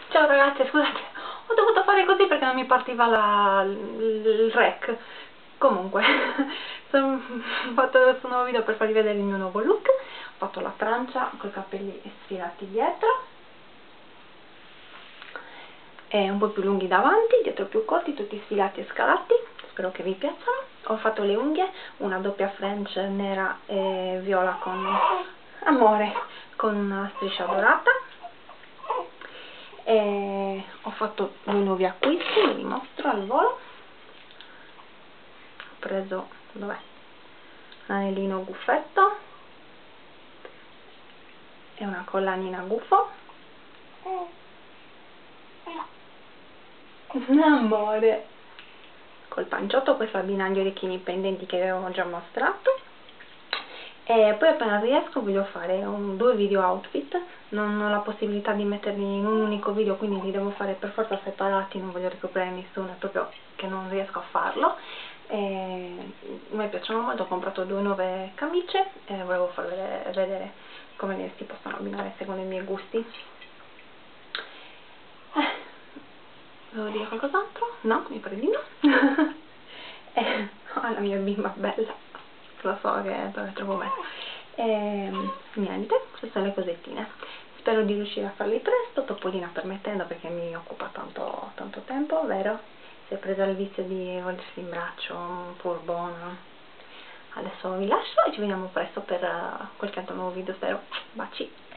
Ciao ragazzi, scusate, ho dovuto fare così perché non mi partiva il rec. Comunque, ho fatto questo nuovo video per farvi vedere il mio nuovo look. Ho fatto la francia con i capelli sfilati dietro e un po' più lunghi davanti, dietro più corti, tutti sfilati e scalati. Spero che vi piacciono. Ho fatto le unghie, una doppia French nera e viola con amore, con una striscia dorata. E ho fatto due nuovi acquisti, ve li mostro al volo. Ho preso, dov'è? L'anellino guffetto e una collanina gufo. Amore, col panciotto questo abbina gli orecchini pendenti che avevo già mostrato. E poi appena riesco voglio fare due video outfit. Non ho la possibilità di metterli in un unico video, quindi li devo fare per forza separati, non voglio ricoprire nessuno, è proprio che non riesco a farlo. A me piacciono molto, ho comprato due nuove camicie e volevo farvi vedere come si possono abbinare secondo i miei gusti. Devo dire qualcos'altro? No, mi pare di no. La mia bimba bella, lo so che è troppo bella. Niente, queste sono le cosettine. Spero di riuscire a farli presto, Topolina permettendo, perché mi occupa tanto tempo, vero? Si è presa il vizio di volersi in braccio, furbona. Adesso vi lascio e ci vediamo presto per qualche altro nuovo video, spero. Baci!